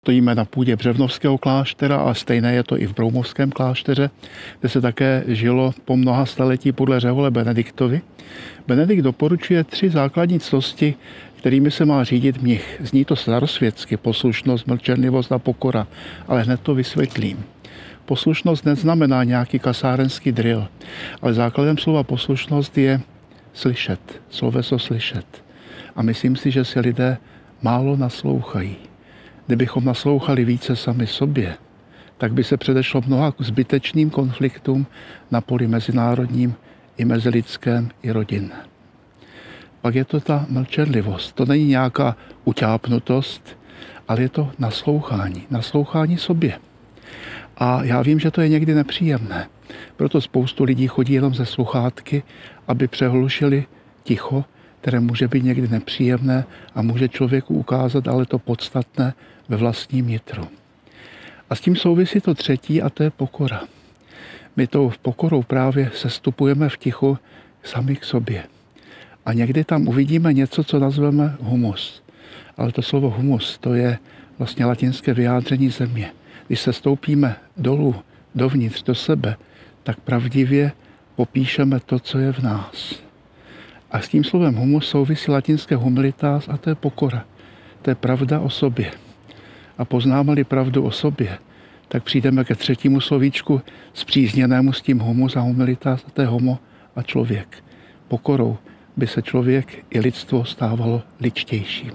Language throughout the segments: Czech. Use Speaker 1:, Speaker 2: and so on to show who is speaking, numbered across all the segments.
Speaker 1: Stojíme na půdě Břevnovského kláštera a stejné je to i v Broumovském klášteře, kde se také žilo po mnoha staletí podle řehole Benediktovi. Benedikt doporučuje 3 základní cnosti, kterými se má řídit mnich. Zní to starosvětsky, poslušnost, mlčenlivost a pokora, ale hned to vysvětlím. Poslušnost neznamená nějaký kasárenský drill, ale základem slova poslušnost je slyšet, sloveso slyšet. A myslím si, že si lidé málo naslouchají. Kdybychom naslouchali více sami sobě, tak by se předešlo mnoha zbytečným konfliktům na poli mezinárodním i mezilidském i rodinném. Pak je to ta mlčenlivost. To není nějaká utápnutost, ale je to naslouchání sobě. A já vím, že to je někdy nepříjemné. Proto spoustu lidí chodí jenom ze sluchátky, aby přehlušili ticho, které může být někdy nepříjemné a může člověku ukázat ale to podstatné ve vlastním nitru. A s tím souvisí to třetí a to je pokora. My tou pokorou právě sestupujeme v tichu sami k sobě. A někdy tam uvidíme něco, co nazveme humus. Ale to slovo humus, to je vlastně latinské vyjádření země. Když se stoupíme dolů, dovnitř, do sebe, tak pravdivě popíšeme to, co je v nás. A s tím slovem humus souvisí latinské humilitas a to je pokora. To je pravda o sobě. A poznáme-li pravdu o sobě, tak přijdeme ke třetímu slovíčku spřízněnému s tím humus a humilitas a to je homo a člověk. Pokorou by se člověk i lidstvo stávalo lidštějším.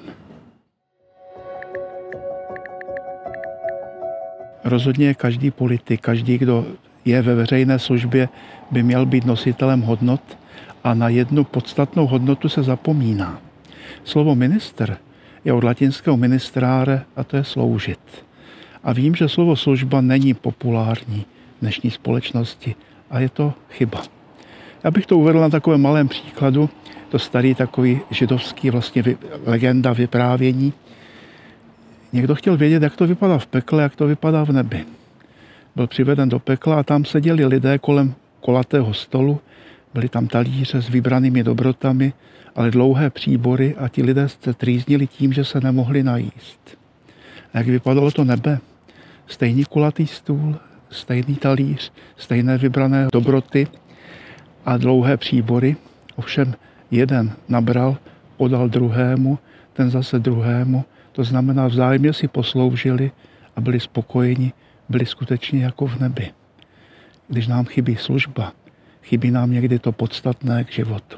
Speaker 1: Rozhodně každý politik, každý, kdo je ve veřejné službě, by měl být nositelem hodnot a na jednu podstatnou hodnotu se zapomíná. Slovo minister je od latinského ministrare a to je sloužit. A vím, že slovo služba není populární v dnešní společnosti a je to chyba. Já bych to uvedl na takovém malém příkladu, to starý takový židovský vlastně legenda vyprávění. Někdo chtěl vědět, jak to vypadá v pekle, jak to vypadá v nebi. Byl přiveden do pekla a tam seděli lidé kolem kolatého stolu, byly tam talíře s vybranými dobrotami, ale dlouhé příbory a ti lidé se trýznili tím, že se nemohli najíst. A jak vypadalo to nebe? Stejný kulatý stůl, stejný talíř, stejné vybrané dobroty a dlouhé příbory. Ovšem jeden nabral, podal druhému, ten zase druhému. To znamená, vzájemně si posloužili a byli spokojeni, byli skutečně jako v nebi. Když nám chybí služba, chybí nám někdy to podstatné k životu.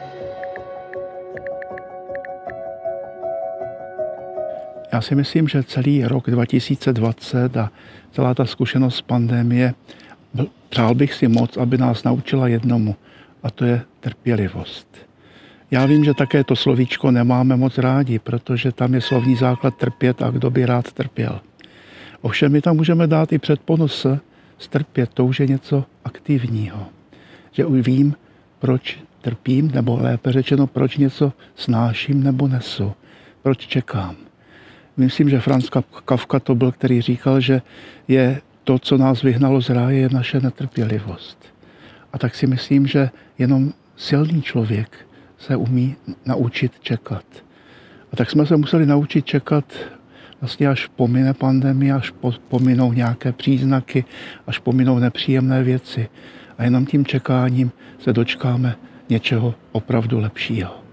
Speaker 1: Já si myslím, že celý rok 2020 a celá ta zkušenost z pandemie, přál bych si moc, aby nás naučila jednomu, a to je trpělivost. Já vím, že také to slovíčko nemáme moc rádi, protože tam je slovní základ trpět a kdo by rád trpěl. Ovšem my tam můžeme dát i předponos strpět, to už je něco aktivního. Že už vím, proč trpím, nebo lépe řečeno, proč něco snáším nebo nesu, proč čekám. Myslím, že Franz Kafka to byl, který říkal, že je to, co nás vyhnalo z ráje, je naše netrpělivost. A tak si myslím, že jenom silný člověk se umí naučit čekat. A tak jsme se museli naučit čekat vlastně až pomine pandemie, až pominou nějaké příznaky, až pominou nepříjemné věci. A jenom tím čekáním se dočkáme něčeho opravdu lepšího.